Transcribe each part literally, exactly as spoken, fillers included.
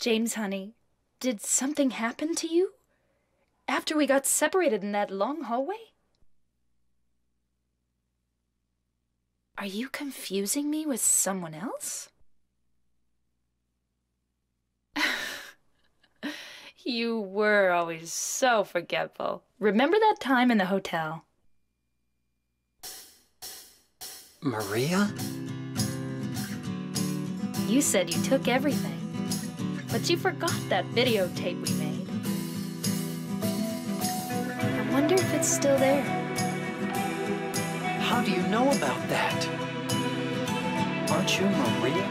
James, honey, did something happen to you? After we got separated in that long hallway? Are you confusing me with someone else? You were always so forgetful. Remember that time in the hotel? Maria? You said you took everything, but you forgot that videotape we made. I wonder if it's still there. How do you know about that? Aren't you Maria?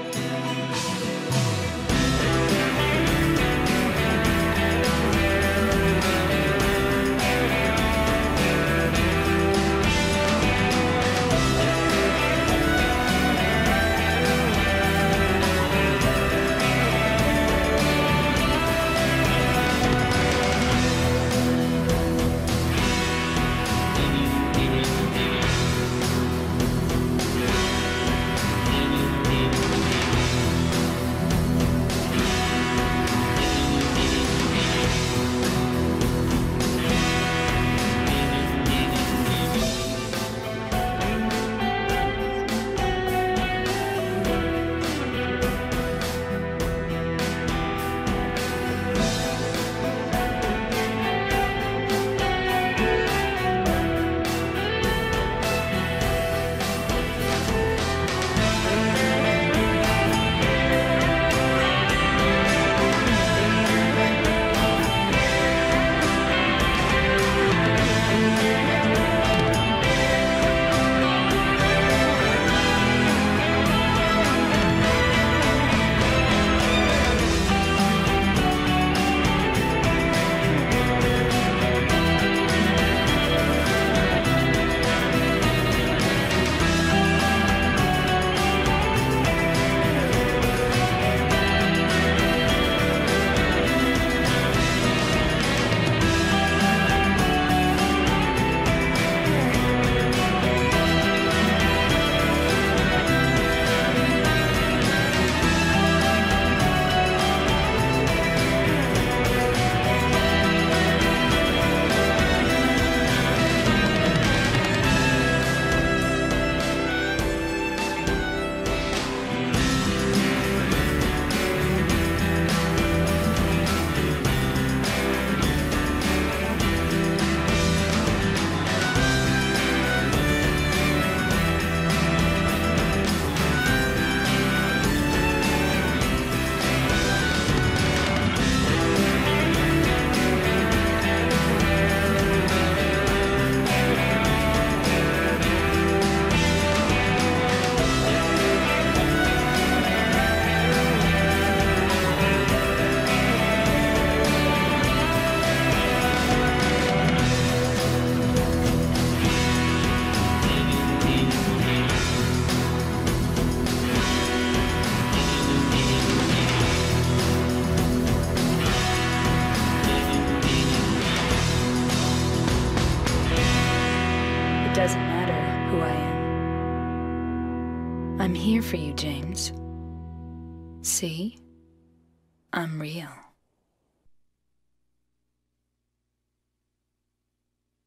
It doesn't matter who I am. I'm here for you, James. See? I'm real.